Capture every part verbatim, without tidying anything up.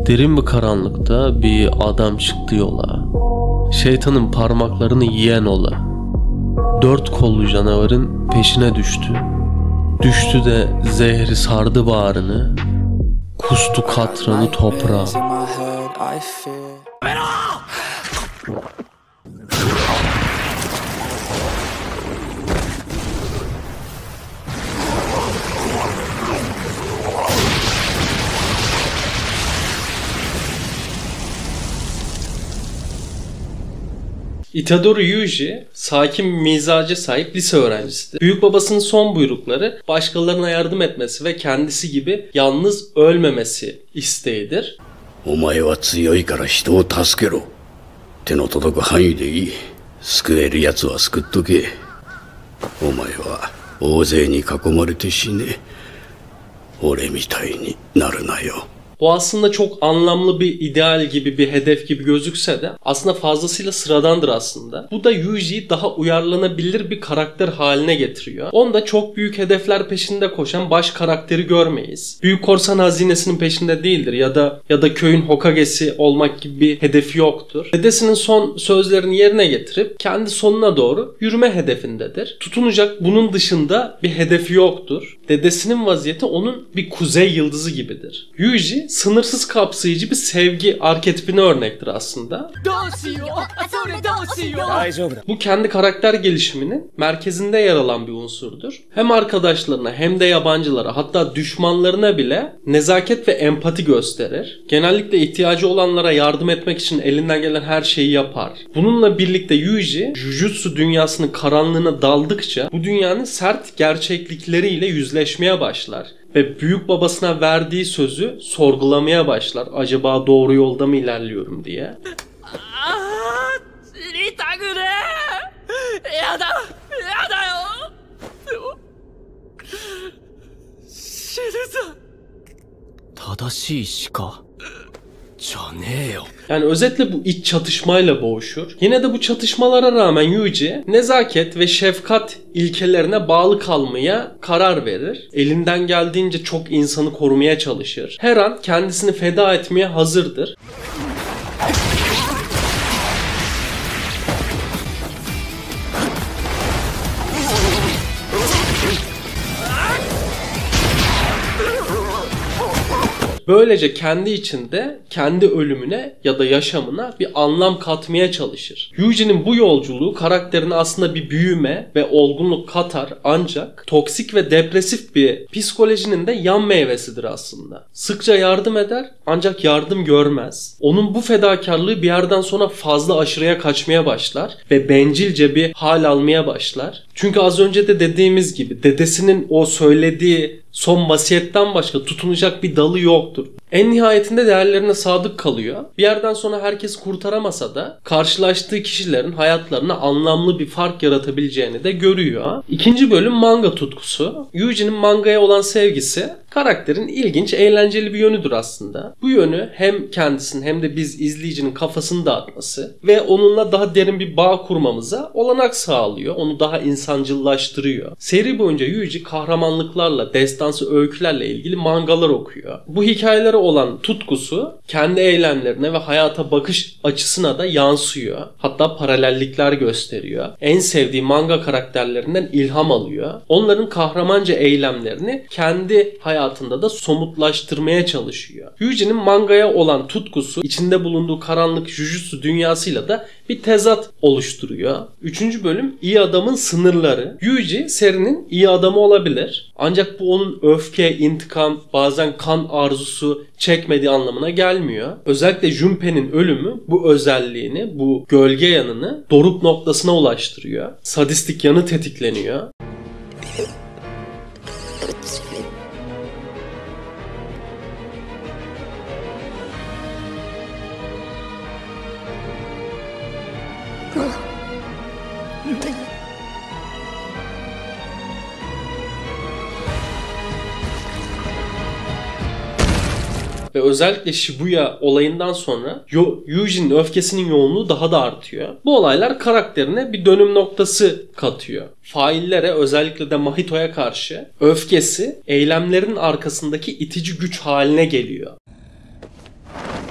Derin bir karanlıkta bir adam çıktı yola. Şeytanın parmaklarını yiyen ola. Dört kollu canavarın peşine düştü. Düştü de zehri sardı bağrını. Kustu katranı toprağa. Itadori Yuji sakin bir mizaca sahip lise öğrencisidir. Büyük babasının son buyrukları başkalarına yardım etmesi ve kendisi gibi yalnız ölmemesi isteğidir. "Omae wa tsuyoi kara hito o tasukero. Te no todoku hanyi de ii. Sukueru yatsu wa sukuttoke. Omae wa ouzei ni kakomarete shine. Ore mitai ni naru na yo." Bu aslında çok anlamlı bir ideal gibi, bir hedef gibi gözükse de aslında fazlasıyla sıradandır aslında. Bu da Yuji'yi daha uyarlanabilir bir karakter haline getiriyor. Onda çok büyük hedefler peşinde koşan baş karakteri görmeyiz. Büyük korsan hazinesinin peşinde değildir ya da ya da köyün Hokage'si olmak gibi bir hedefi yoktur. Dedesinin son sözlerini yerine getirip kendi sonuna doğru yürüme hedefindedir. Tutunacak bunun dışında bir hedefi yoktur. Dedesinin vaziyeti onun bir kuzey yıldızı gibidir. Yuji sınırsız kapsayıcı bir sevgi arketipine örnektir aslında. Bu kendi karakter gelişiminin merkezinde yer alan bir unsurdur. Hem arkadaşlarına hem de yabancılara, hatta düşmanlarına bile nezaket ve empati gösterir. Genellikle ihtiyacı olanlara yardım etmek için elinden gelen her şeyi yapar. Bununla birlikte Yuji, Jujutsu dünyasının karanlığına daldıkça bu dünyanın sert gerçeklikleriyle yüzleşmeye başlar. Ve büyük babasına verdiği sözü sorgulamaya başlar. Acaba doğru yolda mı ilerliyorum diye. Yani özetle bu iç çatışmayla boğuşur. Yine de bu çatışmalara rağmen Yuji nezaket ve şefkat ilkelerine bağlı kalmaya karar verir. Elinden geldiğince çok insanı korumaya çalışır. Her an kendisini feda etmeye hazırdır. Böylece kendi içinde kendi ölümüne ya da yaşamına bir anlam katmaya çalışır. Yuji'nin bu yolculuğu karakterine aslında bir büyüme ve olgunluk katar, ancak toksik ve depresif bir psikolojinin de yan meyvesidir aslında. Sıkça yardım eder ancak yardım görmez. Onun bu fedakarlığı bir yerden sonra fazla aşırıya kaçmaya başlar ve bencilce bir hal almaya başlar. Çünkü az önce de dediğimiz gibi dedesinin o söylediği son vasiyetten başka tutunacak bir dalı yoktur. En nihayetinde değerlerine sadık kalıyor. Bir yerden sonra herkes kurtaramasa da karşılaştığı kişilerin hayatlarına anlamlı bir fark yaratabileceğini de görüyor. İkinci bölüm manga tutkusu. Yuji'nin mangaya olan sevgisi karakterin ilginç, eğlenceli bir yönüdür aslında. Bu yönü hem kendisinin hem de biz izleyicinin kafasını dağıtması ve onunla daha derin bir bağ kurmamıza olanak sağlıyor. Onu daha insancıllaştırıyor. Seri boyunca Yuji kahramanlıklarla, destansı öykülerle ilgili mangalar okuyor. Bu hikayelere olan tutkusu kendi eylemlerine ve hayata bakış açısına da yansıyor. Hatta paralellikler gösteriyor. En sevdiği manga karakterlerinden ilham alıyor. Onların kahramanca eylemlerini kendi hayatında da somutlaştırmaya çalışıyor. Yuji'nin mangaya olan tutkusu içinde bulunduğu karanlık Jujutsu dünyasıyla da bir tezat oluşturuyor. Üçüncü bölüm iyi adamın sınırları. Yuji serinin iyi adamı olabilir. Ancak bu onun öfke, intikam, bazen kan arzusu çekmediği anlamına gelmiyor. Özellikle Junpei'nin ölümü bu özelliğini, bu gölge yanını doruk noktasına ulaştırıyor. Sadistik yanı tetikleniyor. Ve özellikle Shibuya olayından sonra Yuji'nin öfkesinin yoğunluğu daha da artıyor. Bu olaylar karakterine bir dönüm noktası katıyor. Faillere, özellikle de Mahito'ya karşı öfkesi eylemlerin arkasındaki itici güç haline geliyor.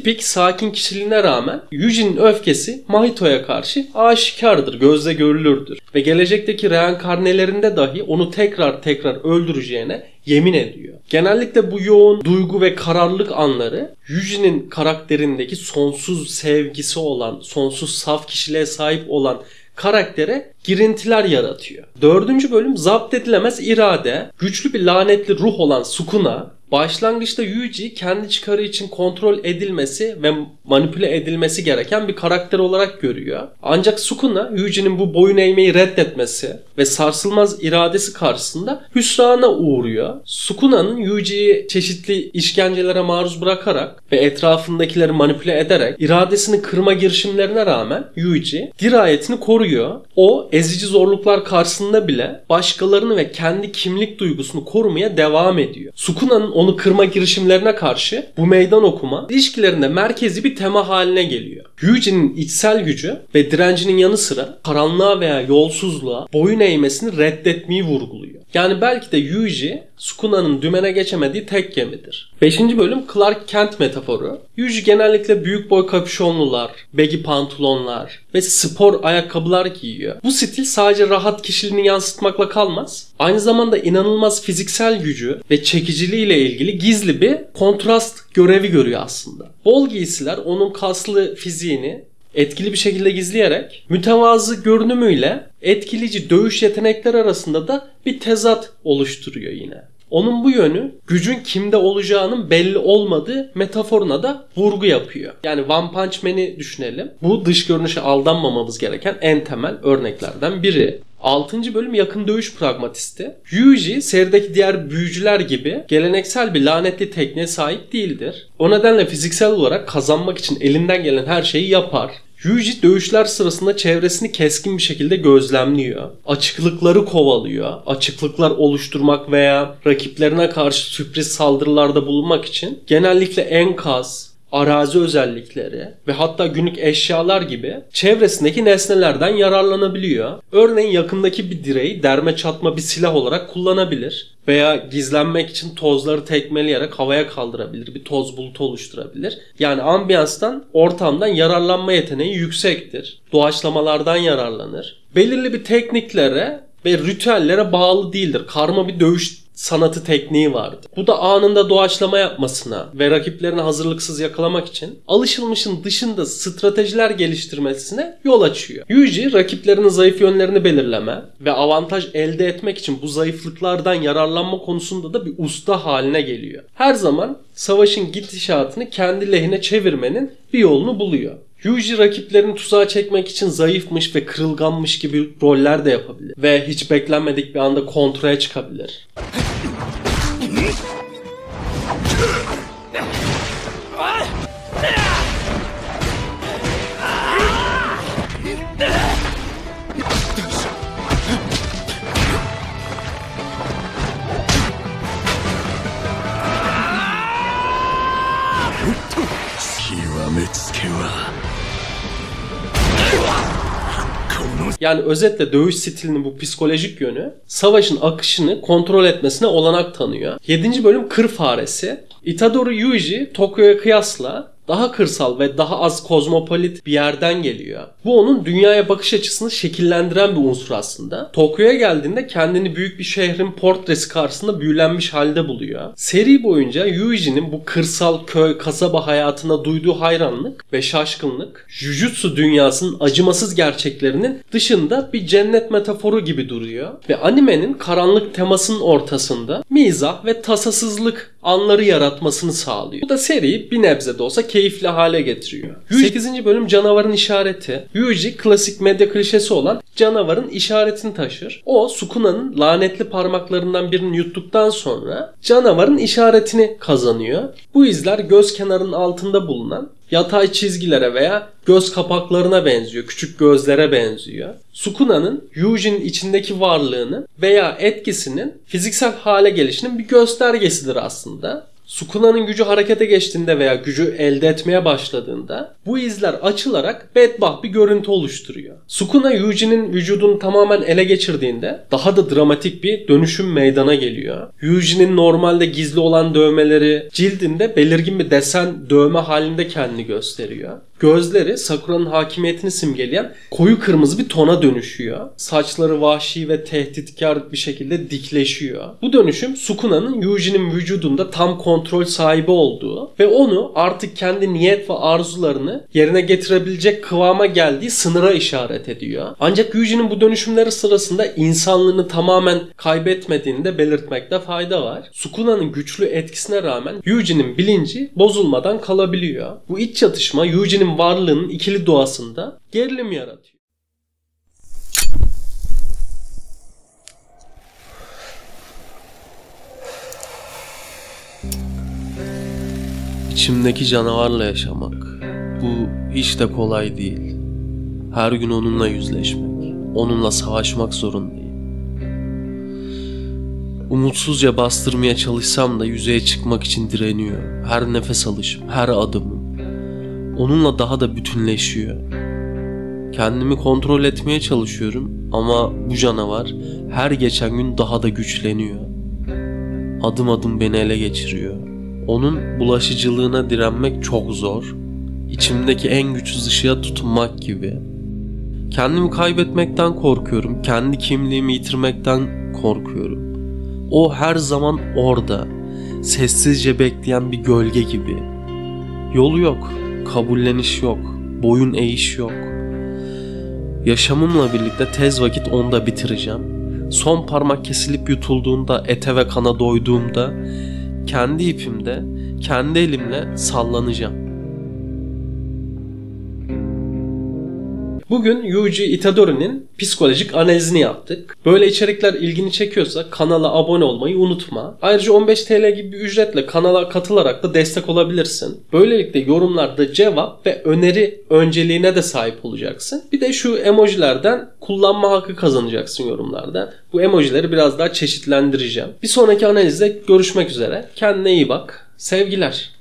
tipik sakin kişiliğine rağmen Yuji'nin öfkesi Mahito'ya karşı aşikardır, gözle görülürdür. Ve gelecekteki reenkarnelerinde dahi onu tekrar tekrar öldüreceğine yemin ediyor. Genellikle bu yoğun duygu ve kararlılık anları Yuji'nin karakterindeki sonsuz sevgisi olan, sonsuz saf kişiliğe sahip olan karaktere girintiler yaratıyor. Dördüncü bölüm zapt edilemez irade, güçlü bir lanetli ruh olan Sukuna, başlangıçta Yuji'yi kendi çıkarı için kontrol edilmesi ve manipüle edilmesi gereken bir karakter olarak görüyor. Ancak Sukuna, Yuji'nin bu boyun eğmeyi reddetmesi ve sarsılmaz iradesi karşısında hüsrana uğruyor. Sukuna'nın Yuji'yi çeşitli işkencelere maruz bırakarak ve etrafındakileri manipüle ederek iradesini kırma girişimlerine rağmen Yuji dirayetini koruyor. O ezici zorluklar karşısında bile başkalarını ve kendi kimlik duygusunu korumaya devam ediyor. Sukuna'nın onu kırma girişimlerine karşı bu meydan okuma ilişkilerinde merkezi bir tema haline geliyor. Yuji'nin içsel gücü ve direncinin yanı sıra karanlığa veya yolsuzluğa boyun eğmesini reddetmeyi vurguluyor. Yani belki de Yuji Sukuna'nın dümene geçemediği tek gemidir. beşinci bölüm Clark Kent metaforu. Yuji genellikle büyük boy kapüşonlular, baggy pantolonlar ve spor ayakkabılar giyiyor. Bu stil sadece rahat kişiliğini yansıtmakla kalmaz. Aynı zamanda inanılmaz fiziksel gücü ve çekiciliğiyle ilgili gizli bir kontrast görevi görüyor aslında. Bol giysiler onun kaslı fiziğini etkili bir şekilde gizleyerek mütevazı görünümüyle etkileyici dövüş yetenekleri arasında da bir tezat oluşturuyor yine. Onun bu yönü gücün kimde olacağının belli olmadığı metaforuna da vurgu yapıyor. Yani One Punch Man'i düşünelim. Bu dış görünüşe aldanmamamız gereken en temel örneklerden biri. altıncı bölüm yakın dövüş pragmatisti. Yuji serideki diğer büyücüler gibi geleneksel bir lanetli tekniğe sahip değildir. O nedenle fiziksel olarak kazanmak için elinden gelen her şeyi yapar. Yuji dövüşler sırasında çevresini keskin bir şekilde gözlemliyor. Açıklıkları kovalıyor. Açıklıklar oluşturmak veya rakiplerine karşı sürpriz saldırılarda bulunmak için genellikle enkaz, arazi özellikleri ve hatta günlük eşyalar gibi çevresindeki nesnelerden yararlanabiliyor. Örneğin yakındaki bir direği derme çatma bir silah olarak kullanabilir. Veya gizlenmek için tozları tekmeleyerek havaya kaldırabilir. Bir toz bulutu oluşturabilir. Yani ambiyanstan, ortamdan yararlanma yeteneği yüksektir. Doğaçlamalardan yararlanır. Belirli bir tekniklere ve ritüellere bağlı değildir. Karma bir dövüş sanatı tekniği vardı. Bu da anında doğaçlama yapmasına ve rakiplerini hazırlıksız yakalamak için alışılmışın dışında stratejiler geliştirmesine yol açıyor. Yuji rakiplerinin zayıf yönlerini belirleme ve avantaj elde etmek için bu zayıflıklardan yararlanma konusunda da bir usta haline geliyor. Her zaman savaşın gidişatını kendi lehine çevirmenin bir yolunu buluyor. Yuji rakiplerini tuzağa çekmek için zayıfmış ve kırılganmış gibi roller de yapabilir. Ve hiç beklenmedik bir anda kontraya çıkabilir. Yani özetle dövüş stilinin bu psikolojik yönü savaşın akışını kontrol etmesine olanak tanıyor. yedinci bölüm Kır Faresi. Itadori Yuji Tokyo'ya kıyasla daha kırsal ve daha az kozmopolit bir yerden geliyor. Bu onun dünyaya bakış açısını şekillendiren bir unsur aslında. Tokyo'ya geldiğinde kendini büyük bir şehrin portresi karşısında büyülenmiş halde buluyor. Seri boyunca Yuji'nin bu kırsal köy, kasaba hayatına duyduğu hayranlık ve şaşkınlık, Jujutsu dünyasının acımasız gerçeklerinin dışında bir cennet metaforu gibi duruyor. Ve animenin karanlık temasının ortasında mizah ve tasasızlık anları yaratmasını sağlıyor. Bu da seriyi bir nebze de olsa keyifli hale getiriyor. sekizinci bölüm Canavarın İşareti. Yuji klasik medya klişesi olan canavarın işaretini taşır. O Sukuna'nın lanetli parmaklarından birini yuttuktan sonra canavarın işaretini kazanıyor. Bu izler göz kenarının altında bulunan yatay çizgilere veya göz kapaklarına benziyor. Küçük gözlere benziyor. Sukuna'nın Yuji'nin içindeki varlığını veya etkisinin fiziksel hale gelişinin bir göstergesidir aslında. Sukuna'nın gücü harekete geçtiğinde veya gücü elde etmeye başladığında bu izler açılarak bedbaht bir görüntü oluşturuyor. Sukuna Yuji'nin vücudunu tamamen ele geçirdiğinde daha da dramatik bir dönüşüm meydana geliyor. Yuji'nin normalde gizli olan dövmeleri cildinde belirgin bir desen dövme halinde kendini gösteriyor. Gözleri Sakura'nın hakimiyetini simgeleyen koyu kırmızı bir tona dönüşüyor. Saçları vahşi ve tehditkar bir şekilde dikleşiyor. Bu dönüşüm Sukuna'nın Yuji'nin vücudunda tam kontrol sahibi olduğu ve onu artık kendi niyet ve arzularını yerine getirebilecek kıvama geldiği sınıra işaret ediyor. Ancak Yuji'nin bu dönüşümleri sırasında insanlığını tamamen kaybetmediğini de belirtmekte fayda var. Sukuna'nın güçlü etkisine rağmen Yuji'nin bilinci bozulmadan kalabiliyor. Bu iç çatışma Yuji'nin varlığının ikili doğasında gerilim yaratıyor. İçimdeki canavarla yaşamak. Bu hiç de kolay değil. Her gün onunla yüzleşmek, onunla savaşmak zorundayım. Umutsuzca bastırmaya çalışsam da yüzeye çıkmak için direniyor. Her nefes alışım, her adımım. Onunla daha da bütünleşiyor. Kendimi kontrol etmeye çalışıyorum ama bu canavar her geçen gün daha da güçleniyor. Adım adım beni ele geçiriyor. Onun bulaşıcılığına direnmek çok zor. İçimdeki en güçsüz ışığa tutunmak gibi. Kendimi kaybetmekten korkuyorum. Kendi kimliğimi yitirmekten korkuyorum. O her zaman orada. Sessizce bekleyen bir gölge gibi. Yolu yok. Kabulleniş yok. Boyun eğiş yok. Yaşamımla birlikte tez vakit onu da bitireceğim. Son parmak kesilip yutulduğunda, ete ve kana doyduğumda kendi ipimde, kendi elimle sallanacağım. Bugün Yuji Itadori'nin psikolojik analizini yaptık. Böyle içerikler ilgini çekiyorsa kanala abone olmayı unutma. Ayrıca on beş TL gibi bir ücretle kanala katılarak da destek olabilirsin. Böylelikle yorumlarda cevap ve öneri önceliğine de sahip olacaksın. Bir de şu emojilerden kullanma hakkı kazanacaksın yorumlarda. Bu emojileri biraz daha çeşitlendireceğim. Bir sonraki analizde görüşmek üzere. Kendine iyi bak. Sevgiler.